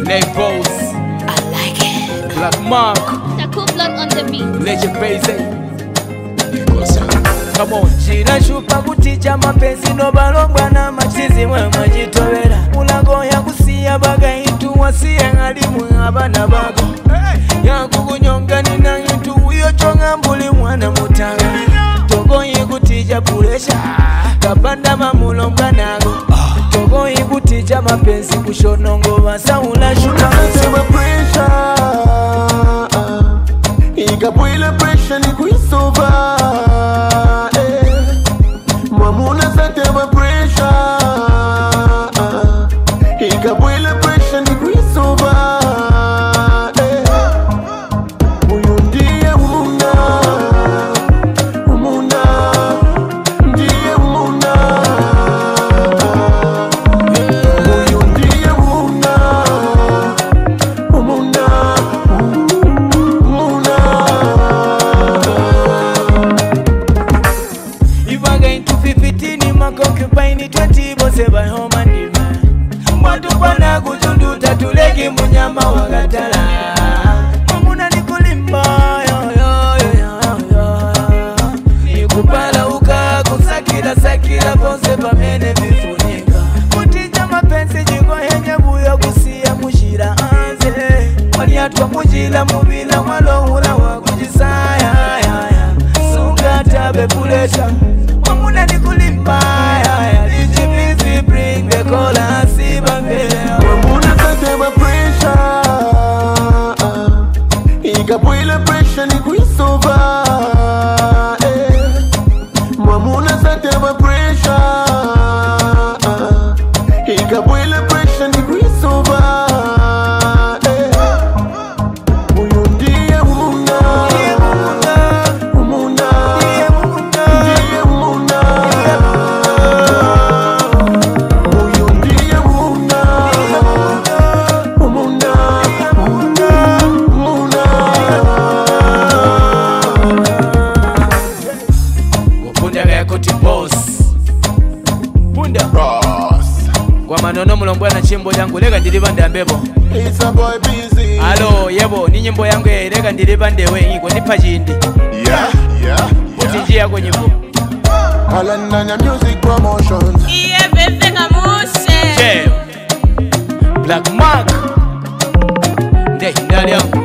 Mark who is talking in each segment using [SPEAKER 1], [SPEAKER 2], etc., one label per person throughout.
[SPEAKER 1] Legos,
[SPEAKER 2] I like it.
[SPEAKER 1] Black Mark,
[SPEAKER 3] Takuflon on the beat.
[SPEAKER 1] Legend Base. Come on.
[SPEAKER 4] Shira shupa kuticha mapenzi no balongwa na machizi mwe mwajitobera Mulago ya kusiya baga intu wasiya ngalimu abana bago Ya kukunyonga nina intu uyo chonga mbuli mwana mutanga Togo yikuticha puresha kapanda mamulonga nago Togo yikuticha mapenzi kushonongo wasaula shupa
[SPEAKER 5] pressure Ikapwile pressure ni kuisova Mamuna satema pressure Ikapwile pressure ni kuisova Uyu ndiye umuna Umuna Ndiye umuna Uyu ndiye umuna Umuna Umuna
[SPEAKER 4] Ivaga into 15 makokupaini 20 bose by home and demand Mwatu pana kutundu tatulegi munyama wagatala Mamuna nikulimba yo yo yo yo yo Nikupala uka kusakila sakila bose pamene vifunika Kutija mapenzi jingo henye buyo kusia mushira anze Waliatwa mujila mubila walohula wakujisaya Sunga tabe kuleta Mamuna nikulimba Did you please bring the cola siba mbele
[SPEAKER 5] Mamuna satema pressure Ikapwile pressure ni kuisova Mamuna satema pressure Ikapwile pressure ni kuisova Uyu ndiye umuna Umuna Ndiye umuna Uyu ndiye umuna Umuna Umuna
[SPEAKER 4] Punda yako boss Punda
[SPEAKER 5] Ross
[SPEAKER 4] Kwa manono mulombo na chimbo yangu lega ndiliba ndambebo
[SPEAKER 5] It's a boy busy
[SPEAKER 4] Alo yebo ni nyimbo yangu lega ndiliba ndewe Iko nipa jindi
[SPEAKER 5] Yeah
[SPEAKER 4] Utijia kwa nyimbo
[SPEAKER 5] Alandanya music promotions
[SPEAKER 2] Iye bebe kamuse.
[SPEAKER 4] Jam Black Mark Ndali yangu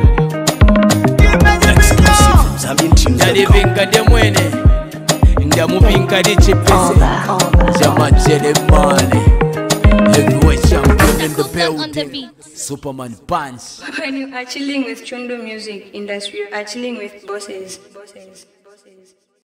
[SPEAKER 4] Ndalivinga demwene Ndamupinga di chipese Jama Jeremane Heavyweight champion in the
[SPEAKER 3] Takuflon on the
[SPEAKER 4] building
[SPEAKER 3] beat.
[SPEAKER 4] Superman Punch.
[SPEAKER 6] When you are chilling with Chundu Music Industry, you are chilling with bosses.